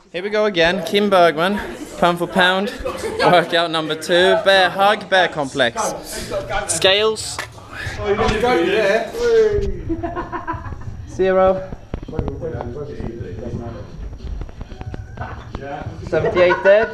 Here we go again, Kim Bergman, pound for pound, workout number 2, bear hug, bear complex. Scales. 0. 78 dead.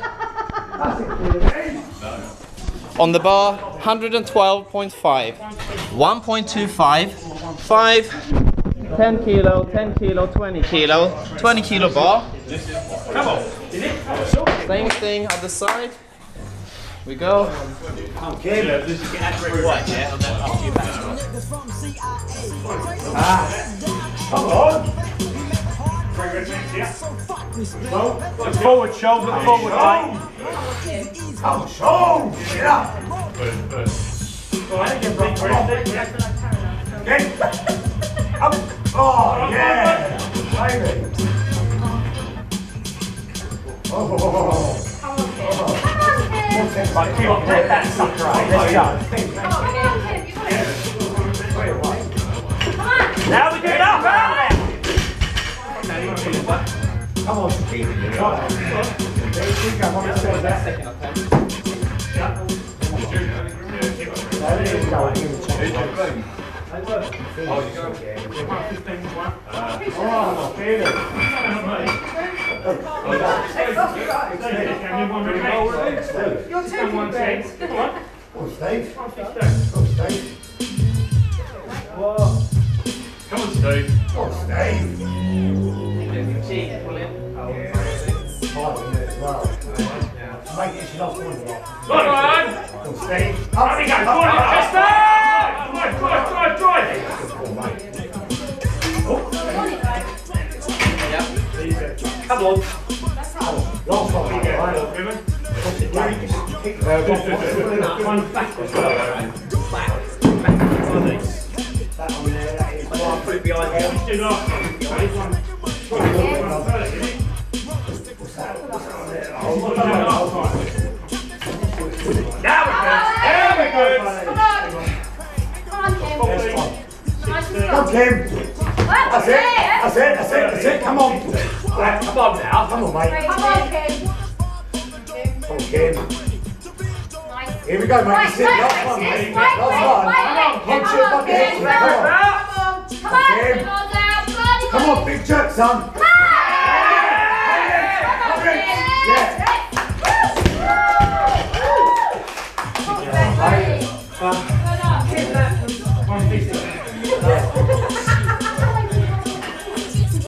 On the bar, 112.5. 1.25. 5. 10 kilo, 10 kilo, 20 kilo. 20 kilo bar. Come on. Same thing other side. We go. Okay. This is accurate right, yeah, on that after your back. Come on. Forward shoulder, forward leg. Come shoulder. Get up. Up. Oh, yeah. Baby. Oh. Right, come on, let that sucker out. Let's go. Now we get up. Come on, keep it. Come on, put it behind here. Come, Kim. That's it. Come on. Come on now. Come on, mate. Come on, Kim. Come on, Kim. Here we go, mate. Sit. Last one, mate. Last one. Punch it, bucket. Come on, big jerk, son. Yeah.